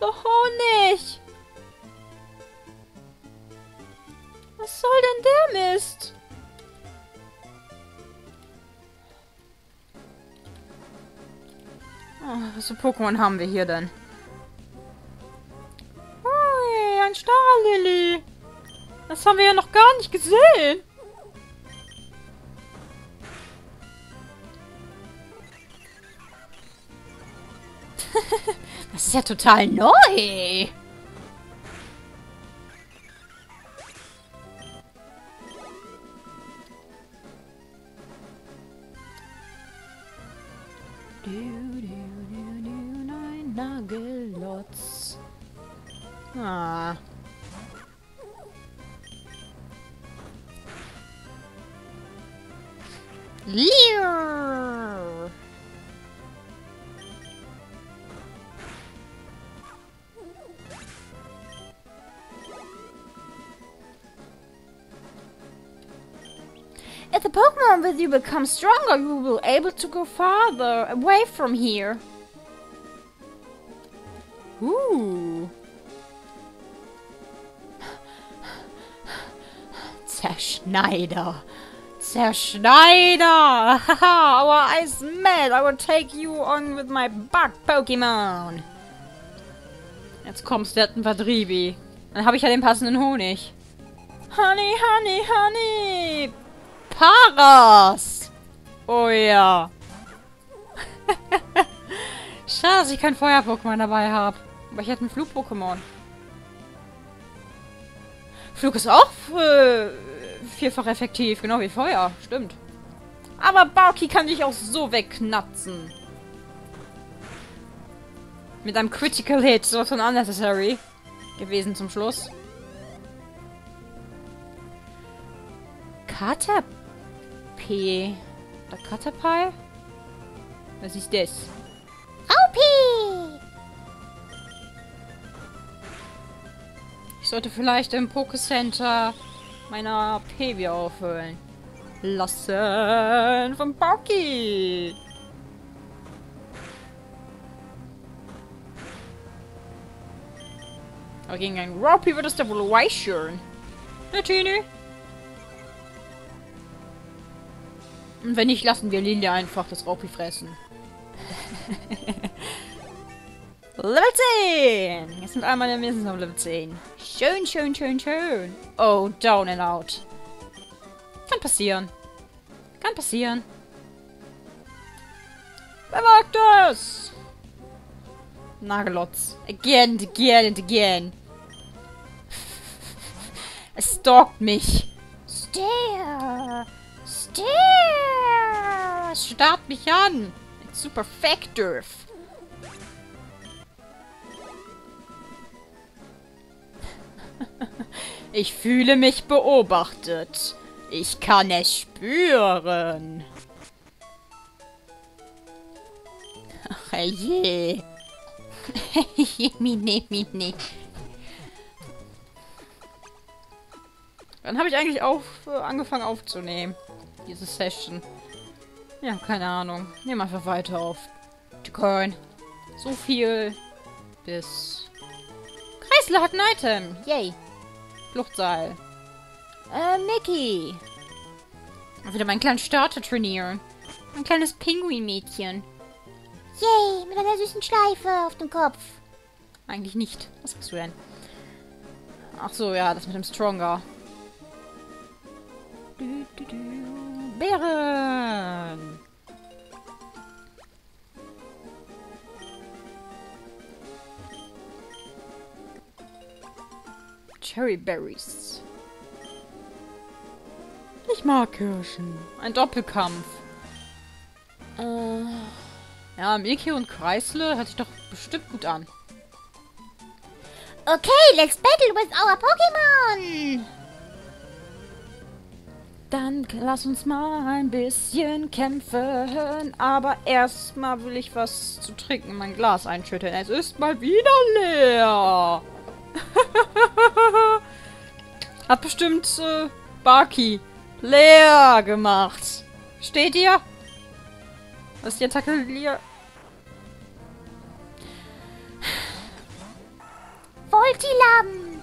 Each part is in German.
Doch Honig! Was soll denn der Mist? Oh, was für Pokémon haben wir hier denn? Ui, ein Starlilly. Das haben wir ja noch gar nicht gesehen. Das ist ja total neu. Nein, Nagelotz. Ah. Leer. If the Pokemon with you become stronger, you will be able to go farther away from here. Zerschneider. Zerschneider! Haha, our eyes met. I will take you on with my bug Pokémon. Jetzt kommst du, ein Verdriebi. Dann habe ich ja den passenden Honig. Honey, honey, honey! Paras! Oh ja. Schade, dass ich kein Feuer-Pokémon dabei habe. Aber ich hätte ein Flug-Pokémon. Flug ist auch vierfach effektiv, genau wie Feuer. Stimmt. Aber Bauki kann dich auch so wegknatzen. Mit einem Critical Hit, sowas von unnecessary gewesen zum Schluss. Caterpie. Oder Caterpie? Was ist das? Raupi! Ich sollte vielleicht im Pokécenter meiner Peewee auffüllen. Lassen von Bauki! Aber gegen einen Raupi wird es da wohl weichern. Ne, Tini? Und wenn nicht, lassen wir Lilia einfach das Raupi fressen. Level 10! Jetzt sind einmal mindestens auf Level 10. Schön, schön, schön, schön. Oh, down and out. Kann passieren. Kann passieren. Wer wagt das? Nagelotz. Again, again and again. Es stalkt mich. Stare. Stare. Es starrt mich an. It's super effective. Ich fühle mich beobachtet. Ich kann es spüren. Ach je. Mine. Wann habe ich eigentlich angefangen aufzunehmen? Diese Session. Ja, keine Ahnung. Nehmen einfach weiter auf. Coin. So viel. Bis. Kreisler hat ein Item. Yay. Fluchtseil. Mickey. Wieder mein kleines Starter-Turnier. Ein kleines Pinguin-Mädchen. Yay, mit einer süßen Schleife auf dem Kopf. Eigentlich nicht. Was hast du denn? Ach so, ja, das mit dem Stronger. Bären. Cherryberries. Ich mag Kirschen. Ein Doppelkampf. Ja, Mickey und Kreisle hört sich doch bestimmt gut an. Okay, let's battle with our Pokémon! Dann lass uns mal ein bisschen kämpfen. Aber erstmal will ich was zu trinken in mein Glas einschütteln. Es ist mal wieder leer. Hat bestimmt Barky leer gemacht. Steht ihr? Was ist die Attacke leer? Voltilam!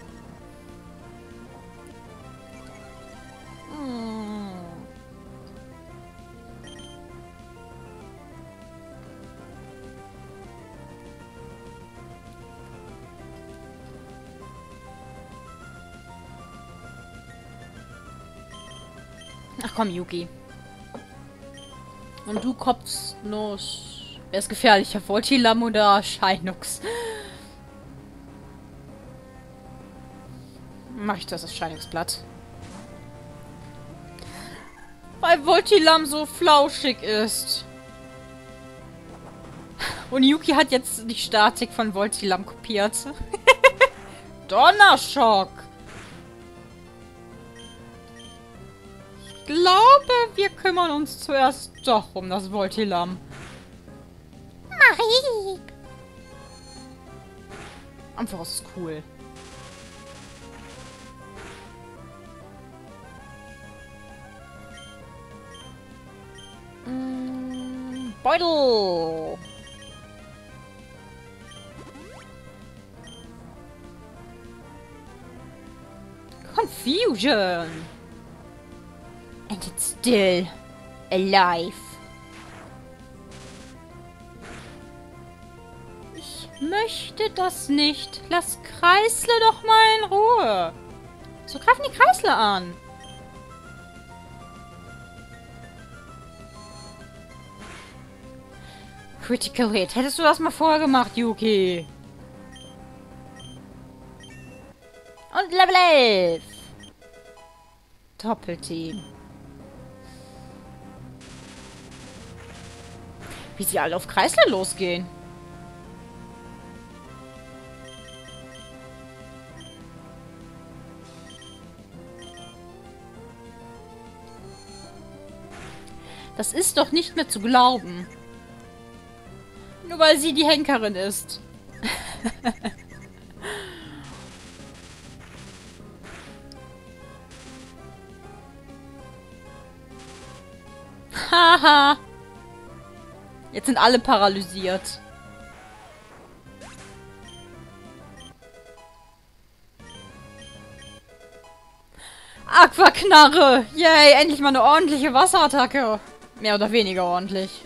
Ach komm, Yuki. Und du Kopfnuss. Wer ist gefährlicher? Voltilam oder Shinux? Mach ich das Shinux-Blatt. Weil Voltilam so flauschig ist. Und Yuki hat jetzt die Statik von Voltilam kopiert. Donnerschock! Ich glaube, wir kümmern uns zuerst doch um das Voltilam. Mach ich! Einfach ist cool. Beutel! Confusion! And it's still alive. Ich möchte das nicht. Lass Kreisle doch mal in Ruhe. So greifen die Kreisle an. Critical Hit. Hättest du das mal vorher gemacht, Yuki? Und Level 11. Doppelteam. Wie sie alle auf Kreisler losgehen. Das ist doch nicht mehr zu glauben. Nur weil sie die Henkerin ist. Haha. Jetzt sind alle paralysiert. Aquaknarre! Yay, endlich mal eine ordentliche Wasserattacke. Mehr oder weniger ordentlich.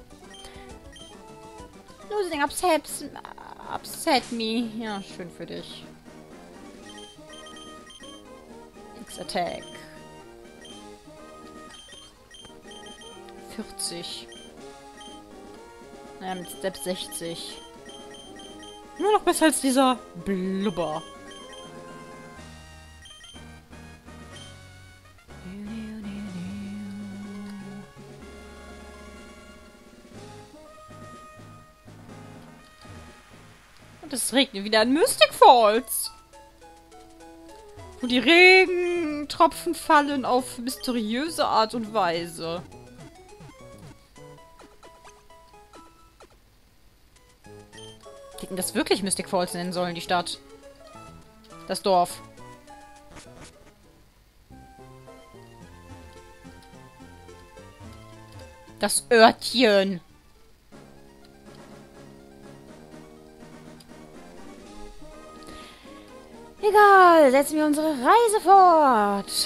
Losing upset me. Ja, schön für dich. X-Attack. 40. Naja, mit Step 60. Nur noch besser als dieser Blubber. Und es regnet wieder in Mystic Falls. Wo die Regentropfen fallen auf mysteriöse Art und Weise. Hätten das wirklich Mystic Falls nennen sollen, die Stadt. Das Dorf. Das Örtchen. Egal, setzen wir unsere Reise fort.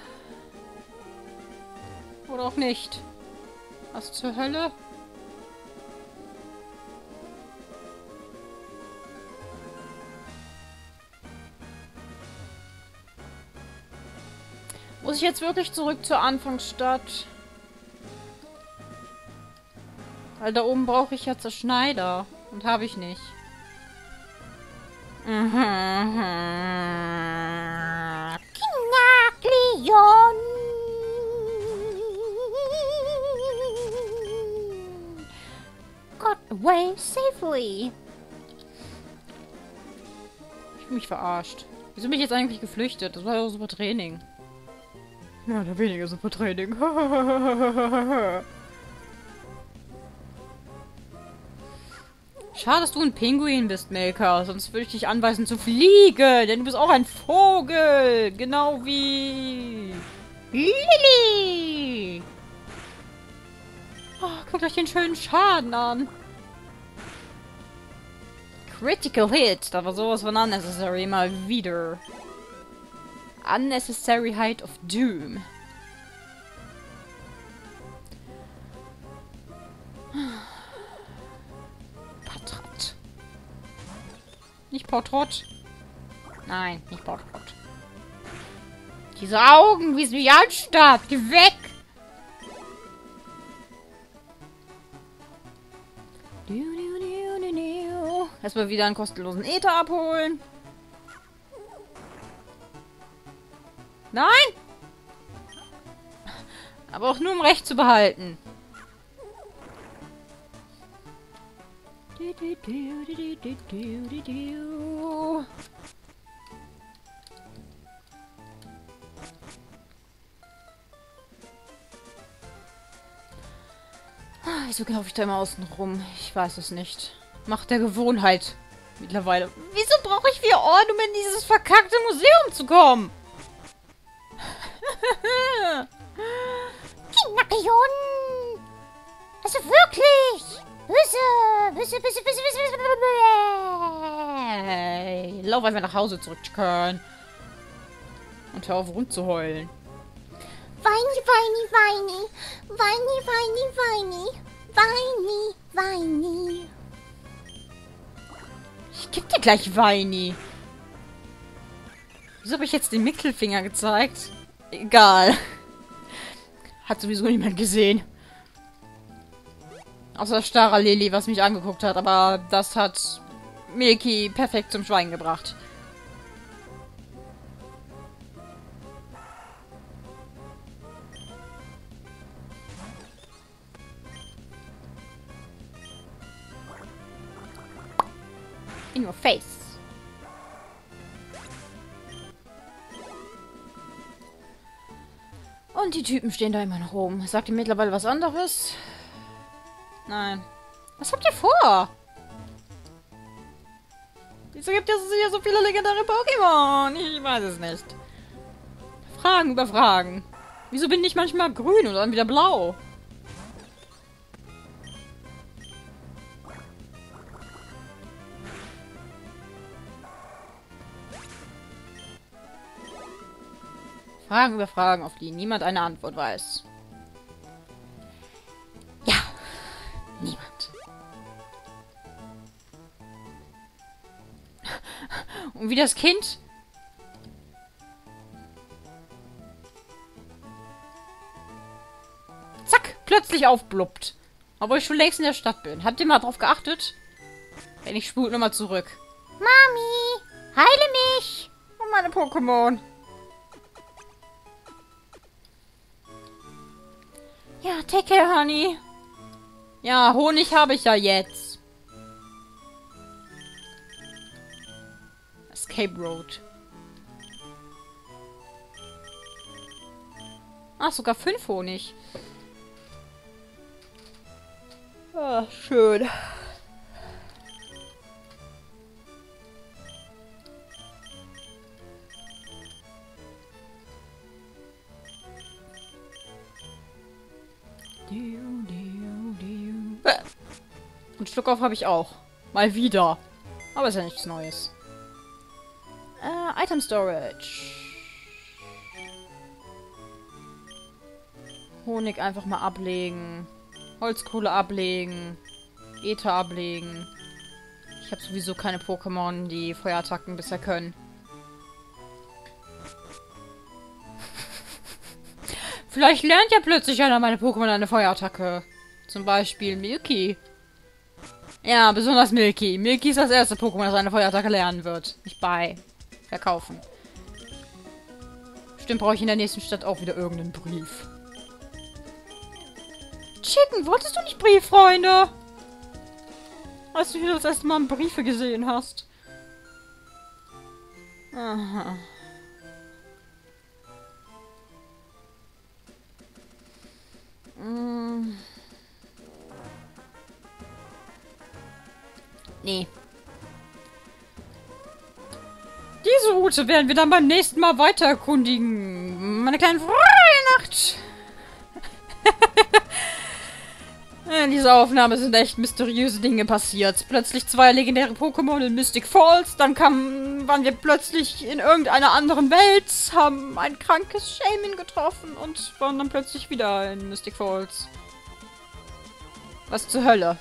Oder auch nicht. Was zur Hölle? Muss ich jetzt wirklich zurück zur Anfangsstadt? Weil da oben brauche ich ja Zerschneider. Und habe ich nicht. Kinaklion! Got away safely. Ich bin mich verarscht. Wieso bin ich jetzt eigentlich geflüchtet? Das war ja super Training. Ja, oder weniger super Training. Schade, dass du ein Pinguin bist, Melka. Sonst würde ich dich anweisen zu fliegen. Denn du bist auch ein Vogel. Genau wie... Lilly. Oh, guckt euch den schönen Schaden an. Critical Hit. Da war sowas von unnecessary mal wieder. Unnecessary Height of Doom. Portrott. Nicht Portrott. Nein, nicht Portrott. Diese Augen, wie es mich anstarrt. Geh weg! Erstmal wieder einen kostenlosen Äther abholen. Nein! Aber auch nur um Recht zu behalten. Wieso laufe ich da immer außen rum? Ich weiß es nicht. Macht der Gewohnheit. Mittlerweile. Wieso brauche ich 4 Orden, um in dieses verkackte Museum zu kommen? Kinakrion! Also wirklich! Böse! Böse, böse, böse, böse, böse, böse. Hey, lauf einfach nach Hause zurück, Köln. Und hör auf rumzuheulen. Weini, weini, weini. Weini, weini, weini. Weini, weini. Ich geb dir gleich Weini. Wieso habe ich jetzt den Mittelfinger gezeigt? Egal. Hat sowieso niemand gesehen. Außer Stara Lily, was mich angeguckt hat. Aber das hat Milky perfekt zum Schweigen gebracht. In your face. Und die Typen stehen da immer noch rum. Sagt ihr mittlerweile was anderes? Nein. Was habt ihr vor? Wieso gibt es hier so viele legendäre Pokémon? Ich weiß es nicht. Fragen über Fragen. Wieso bin ich manchmal grün und dann wieder blau? Fragen über Fragen, auf die niemand eine Antwort weiß. Ja, niemand. Und wie das Kind... zack, plötzlich aufbluppt. Obwohl ich schon längst in der Stadt bin. Habt ihr mal drauf geachtet? Wenn ich spult nochmal zurück. Mami, heile mich. Und meine Pokémon. Ja, take care, Honey. Ja, Honig habe ich ja jetzt. Escape Road. Ach, sogar 5 Honig. Ah, schön. Und Schluck auf habe ich auch. Mal wieder. Aber ist ja nichts Neues. Item Storage. Honig einfach mal ablegen. Holzkohle ablegen. Äther ablegen. Ich habe sowieso keine Pokémon, die Feuerattacken bisher können. Vielleicht lernt ja plötzlich einer meiner Pokémon eine Feuerattacke. Zum Beispiel Milky. Ja, besonders Milky. Milky ist das erste Pokémon, das eine Feuerattacke lernen wird. Nicht bei. Verkaufen. Stimmt, brauche ich in der nächsten Stadt auch wieder irgendeinen Brief. Chicken, wolltest du nicht Brieffreunde? Als du hier das erste Mal Briefe gesehen hast. Aha. Nee. Diese Route werden wir dann beim nächsten Mal weiter erkundigen. Meine kleinen Freunde, Nacht. In dieser Aufnahme sind echt mysteriöse Dinge passiert. Plötzlich 2 legendäre Pokémon in Mystic Falls, dann waren wir plötzlich in irgendeiner anderen Welt, haben ein krankes Shaman getroffen und waren dann plötzlich wieder in Mystic Falls. Was zur Hölle?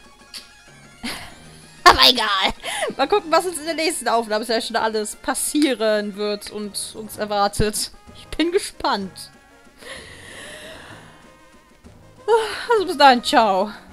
Aber egal. Mal gucken, was uns in der nächsten Aufnahmesession alles passieren wird und uns erwartet. Ich bin gespannt. Also bis dahin, ciao.